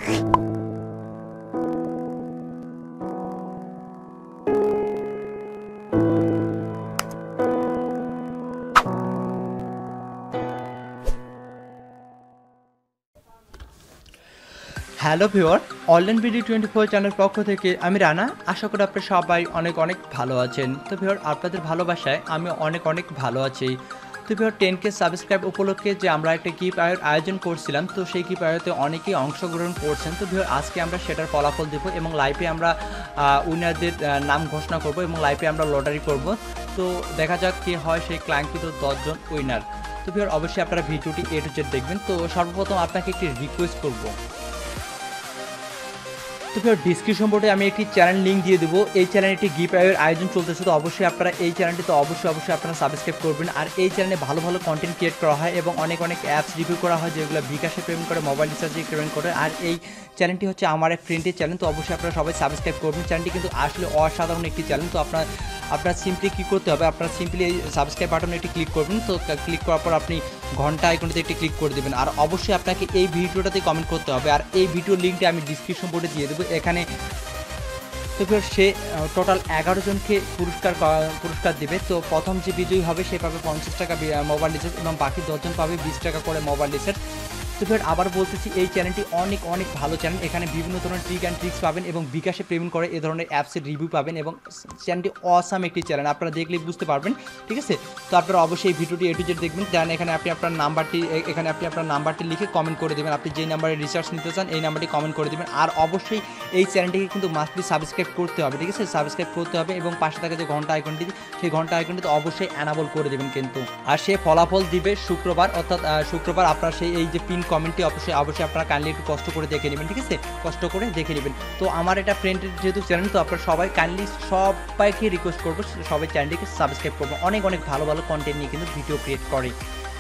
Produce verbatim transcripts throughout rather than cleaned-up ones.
Hello viewer, online video twenty four channel পক্ষ থেকে আমি রানা। আশা করি আপনারা সবাই অনেক অনেক ভালো আছেন। তো ভিউয়ার, আপনাদের ভালোবাসায় আমি অনেক অনেক ভালো আছি। তো ভিউয়ার, টেন কে সাবস্ক্রাইব উপলক্ষে যে আমরা একটা গিফট আয়োজন করছিলাম, তো সেই গিফট আয়োজনে অনেকেই অংশগ্রহণ করছেন। তো ভিউয়ার, আজকে আমরা সেটার ফলাফল দেব এবং লাইভে আমরা উইনারদের নাম ঘোষণা করব এবং লাইভে আমরা লটারি করব। তো দেখা যাক কে হয় সেই ক্লাঙ্কিত দশজন উইনার। তো ভিউয়ার, অবশ্যই আপনারা ভিডিওটি এ টু জেড দেখবেন। তো সর্বপ্রথম আপনাকে একটি রিকোয়েস্ট করব, তো ভিউয়ার ডিসক্রিপশন বোর্ডে আমি একটি চ্যানেল লিঙ্ক দিয়ে দেবো। এই চ্যানেলে একটি গিফট আয়োজন চলতেছে, তো অবশ্যই আপনারা এই চ্যানেলটি তো অবশ্যই অবশ্যই আপনারা সাবস্ক্রাইব করবেন। আর এই চ্যানেলে ভালো ভালো কন্টেন্ট ক্রিয়েট করা হয় এবং অনেক অনেক অ্যাপস রিভিউ করা হয় যেগুলো বিকাশে পেমেন্ট করে, মোবাইল রিচার্জে পেমেন্ট করে। আর এই চ্যানেলটি হচ্ছে আমার এক ফ্রেন্ডের চ্যানেল, তো অবশ্যই আপনারা সবাই সাবস্ক্রাইব করবেন। চ্যানেলটি কিন্তু আসলে অসাধারণ একটি চ্যানেল। তো আপনার আপনার সিম্পলি কী করতে হবে, আপনারা সিম্পলি এই সাবস্ক্রাইব বাটনে একটি ক্লিক করবেন। তো ক্লিক করার পর আপনি ঘন্টা আইকনটিতে একটি ক্লিক করে দেবেন। আর অবশ্যই আপনাকে এই ভিডিওটাতে কমেন্ট করতে হবে। আর এই ভিডিওর লিঙ্কটি আমি ডিসক্রিপশন বোর্ডে দিয়ে দেবো এখানে। তো সে টোটাল এগারো জনকে পুরস্কার পুরস্কার দেবে। তো প্রথম যে বিজয়ী হবে সে পাবে পঞ্চাশ টাকা মোবাইল রিচার্জ এবং বাকি দশজন পাবে বিশ টাকা করে মোবাইল রিচার্জ। তো ফের আবার বলতেছি, এই চ্যানেলটি অনেক অনেক ভালো চ্যানেল। এখানে বিভিন্ন ধরনের ট্রিক অ্যান্ড ট্রিক্স পাবেন এবং বিকাশে পেমেন্ট করে এ ধরনের অ্যাপসের রিভিউ পাবেন এবং চ্যানেলটি অসাম একটি চ্যানেল, আপনারা দেখলেই বুঝতে পারবেন। ঠিক আছে, তো আপনারা অবশ্যই এই ভিডিওটি এ টু জেড দেখবেন। দেন এখানে আপনি আপনার নাম্বারটি এখানে আপনি আপনার নাম্বারটি লিখে কমেন্ট করে দেবেন। আপনি যেই নাম্বারে রিচার্জ নিতে চান এই নাম্বারটি কমেন্ট করে দেবেন। আর অবশ্যই এই চ্যানেলটিকে কিন্তু মাস্টলি সাবস্ক্রাইব করতে হবে। ঠিক আছে, সাবস্ক্রাইব করতে হবে এবং পাশে থাকা যে ঘন্টা আইকনটি সেই ঘন্টা আইকনটিতে অবশ্যই অ্যানাবল করে দেবেন কিন্তু। আর সে ফলাফল দিবে শুক্রবার, অর্থাৎ শুক্রবার আপনার সেই এই যে পিন কমেন্টটি অবশ্যই অবশ্যই আপনারা কাইন্ডলি একটু কষ্ট করে দেখে নেবেন। ঠিক আছে, কষ্ট করে দেখে নেবেন। তো আমার এটা ফ্রেন্ডের যেহেতু চ্যানেল, তো আপনারা সবাই কাইন্ডলি সবাইকে রিকোয়েস্ট করবো সবাই চ্যানেলটিকে সাবস্ক্রাইব করবো। অনেক অনেক ভালো ভালো কন্টেন্ট নিয়ে কিন্তু ভিডিও ক্রিয়েট করে।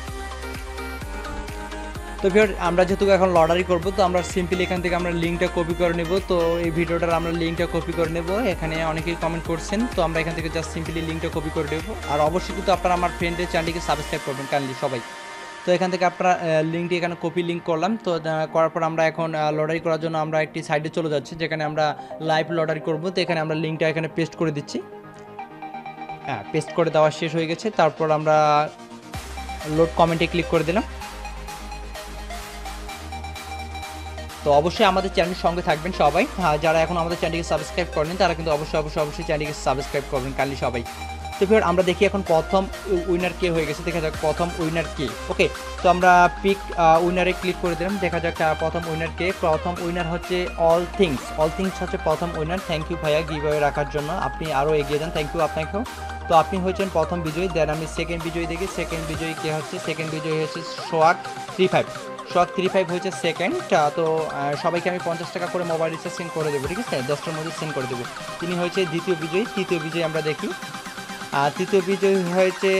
তো ভিউয়ার, আমরা যেহেতু এখন লটারি করব, তো আমরা সিম্পলি এখান থেকে আমরা লিঙ্কটা কপি করে নেব। তো এই ভিডিওটার আমরা লিঙ্কটা কপি করে নেব। এখানে অনেকেই কমেন্ট করছেন, তো আমরা এখান থেকে জাস্ট সিম্পলি লিঙ্কটা কপি করে নেব। আর অবশ্যই কিন্তু আপনারা আমার ফ্রেন্ডের চ্যানেলটিকে সাবস্ক্রাইব করবেন কাইন্ডলি সবাই। তো এখান থেকে আপনারা লিঙ্কটি এখানে কপি লিঙ্ক করলাম। তো করার পর আমরা এখন লটারি করার জন্য আমরা একটি সাইডে চলে যাচ্ছি যেখানে আমরা লাইভ লটারি করব। তো এখানে আমরা লিঙ্কটা এখানে পেস্ট করে দিচ্ছি। হ্যাঁ, পেস্ট করে দেওয়া শেষ হয়ে গেছে। তারপর আমরা লোড কমেন্টে ক্লিক করে দিলাম। তো অবশ্যই আমাদের চ্যানেলের সঙ্গে থাকবেন সবাই। হ্যাঁ, যারা এখন আমাদের চ্যানেলকে সাবস্ক্রাইব করেন তারা কিন্তু অবশ্যই অবশ্যই অবশ্যই চ্যানেলকে সাবস্ক্রাইব করবেন কাইন্ডলি সবাই। তো ভিউয়ার, আমরা দেখি এখন প্রথম উইনার কে হয়ে গেছে, দেখা যাক প্রথম উইনার কে। ওকে, তো আমরা পিক উইনারে ক্লিক করে দিলাম। দেখা যাক প্রথম উইনার কে। প্রথম উইনার হচ্ছে অল থিংস। অল থিংস হচ্ছে প্রথম উইনার। থ্যাংক ইউ ভাইয়া গিভ অ্যাওয়ে রাখার জন্য, আপনি আরও এগিয়ে যান। থ্যাংক ইউ আপনাকেও। তো আপনি হয়েছেন প্রথম বিজয়ী। দেন আমি সেকেন্ড বিজয়ী দেখি। সেকেন্ড বিজয়ী কে হচ্ছে? সেকেন্ড বিজয়ী হচ্ছে Sohag three five. Sohag three five হয়েছে সেকেন্ড। তো সবাইকে আমি পঞ্চাশ টাকা করে মোবাইল রিচার্জ সেন্ড করে দেবো। ঠিক আছে, দশটার মধ্যে সেন্ড করে দেবো। তিনি হয়েছে দ্বিতীয় বিজয়ী। তৃতীয় বিজয়ী আমরা দেখি। আর তৃতীয় বিজয়ী হয়েছে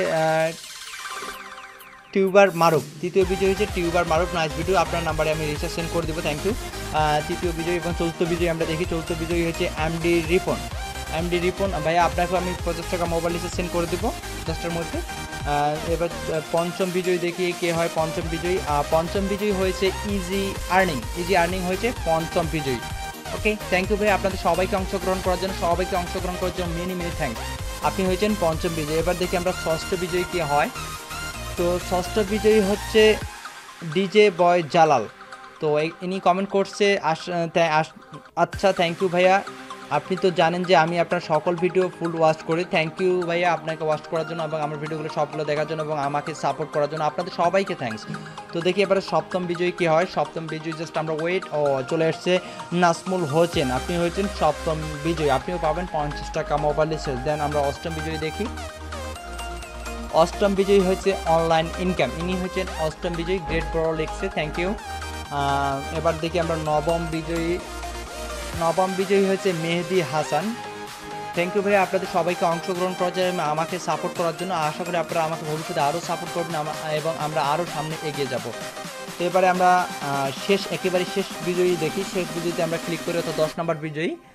টিউবার মারুফ। তৃতীয় বিজয়ী হচ্ছে টিউবার মারুফ। নাইস ভিডিও, আপনার নাম্বারে আমি রিচার্জ সেন্ড করে দেবো। Thank you. তৃতীয় বিজয়ী এবং চতুর্থ বিজয়ী আমরা দেখি। চতুর্থ বিজয়ী হচ্ছে এমডি রিপন। এমডি রিপন ভাইয়া, আপনাকে আমি পঞ্চাশ টাকা মোবাইল রিচার্জ সেন্ড করে দেবো দশটার মধ্যে। এবার পঞ্চম বিজয়ী দেখি কে হয়। পঞ্চম বিজয়ী পঞ্চম বিজয়ী হয়েছে ইজি আর্নিং। ইজি আর্নিং হয়েছে পঞ্চম বিজয়ী। ওকে, থ্যাংক ইউ ভাই আপনাদের সবাইকে অংশগ্রহণ করার জন্য। সবাইকে অংশগ্রহণ করার জন্য মেনি মেনি থ্যাংকস। আপনি হয়েছেন পঞ্চম বিজয়ী। এবার দেখি আমরা ষষ্ঠ বিজয়ী কে হয়। তো ষষ্ঠ বিজয়ী হচ্ছে ডিজে বয় জালাল। তো ইনি কমেন্ট করছে আচ্ছা থ্যাংক ইউ ভাইয়া, আপনি তো জানেন যে আমি আপনার সকল ভিডিও ফুল ওয়াচ করি। থ্যাংক ইউ ভাইয়া আপনাকে ওয়াচ করার জন্য এবং আমার ভিডিওগুলো সবগুলো দেখার জন্য এবং আমাকে সাপোর্ট করার জন্য। আপনাদের সবাইকে থ্যাংকস। তো দেখি এবারে সপ্তম বিজয়ী কী হয়। সপ্তম বিজয়ী জাস্ট আমরা ওয়েট। ও চলে এসছে নাসমুল হোসেন। আপনি হয়েছেন সপ্তম বিজয়ী, আপনিও পাবেন পঞ্চাশ টাকা মোবাইল রিচার্জ। দেন আমরা অষ্টম বিজয়ী দেখি। অষ্টম বিজয়ী হচ্ছে অনলাইন ইনকাম। ইনি হচ্ছেন অষ্টম বিজয়ী। গ্রেট বড় লিখছে, থ্যাংক ইউ। এবার দেখি আমরা নবম বিজয়ী। নবম বিজয়ী হচ্ছে মেহেদি হাসান। থ্যাংক ইউ ভাইয়া আপনাদের সবাইকে অংশগ্রহণ করার জন্য, আমাকে সাপোর্ট করার জন্য। আশা করি আপনারা আমাকে ভবিষ্যতে আরও সাপোর্ট করবেন এবং আমরা আরও সামনে এগিয়ে যাব। তো এবারে আমরা শেষ একেবারে শেষ বিজয়ী দেখি। শেষ বিজয়ীতে আমরা ক্লিক করি, অর্থাৎ দশ নম্বর বিজয়ী।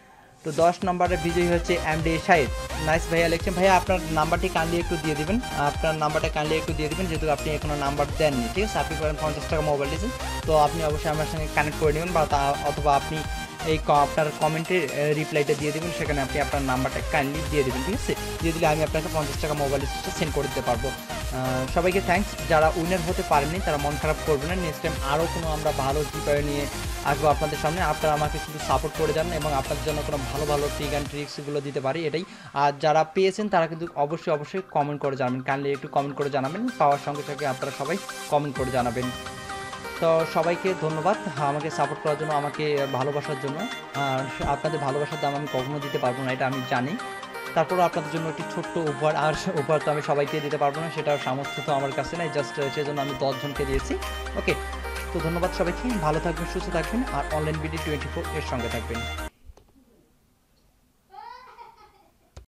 তো দশ নম্বরের বিজয়ী হচ্ছে এমডি শাহিদ। নাইস ভাইয়া লিখছেন। ভাইয়া আপনার নাম্বারটি কাইন্ডলি একটু দিয়ে দিবেন, আপনার নাম্বারটা কাইন্ডলি একটু দিয়ে দিবেন, যেহেতু আপনি এখনো নাম্বার দেননি, ঠিক আছে। আপনি করেন পঞ্চাশ টাকা মোবাইল দিয়েছেন, তো আপনি অবশ্যই আমার সঙ্গে কানেক্ট করে নেবেন, বা তা অথবা আপনি এই আপনার কমেন্টের রিপ্লাইটা দিয়ে দেবেন, সেখানে আপনি আপনার নাম্বারটা কাইন্ডলি দিয়ে দেবেন, ঠিক আছে। দিয়ে দিলে আমি আপনাকে পঞ্চাশ টাকা মোবাইল রিচার্জটা সেন্ড করে দিতে পারবো। সবাইকে থ্যাঙ্কস। যারা উইনার হতে পারেননি তারা মন খারাপ করবেন না, নেক্সট টাইম আরও কোনো আমরা ভালো জিপার নিয়ে আসবো আপনাদের সামনে। আপনারা আমাকে শুধু সাপোর্ট করে যান এবং আপনাদের জন্য কোনো ভালো ভালো ট্রিক অ্যান্ড ট্রিক্সগুলো দিতে পারি, এটাই। আর যারা পেয়েছেন তারা কিন্তু অবশ্যই অবশ্যই কমেন্ট করে জানাবেন, কাইন্ডলি একটু কমেন্ট করে জানাবেন, পাওয়ার সঙ্গে সঙ্গে আপনারা সবাই কমেন্ট করে জানাবেন। তো সবাইকে ধন্যবাদ আমাকে সাপোর্ট করার জন্য, আমাকে ভালোবাসার জন্য। আর আপনাদের ভালোবাসার দাম আমি কখনো দিতে পারবো না, এটা আমি জানি। তারপরে আপনাদের জন্য একটি ছোট্ট উপহার, আর উপহার তো আমি সবাইকে দিতে পারবো না, সেটার সামর্থ্য তো আমার কাছে নাই, জাস্ট সেজন্য আমি দশজনকে দিয়েছি। ওকে, তো ধন্যবাদ সবাইকে, ভালো থাকবেন, সুস্থ থাকবেন, আর অনলাইন বিডি টোয়েন্টি ফোর এর সঙ্গে থাকবেন।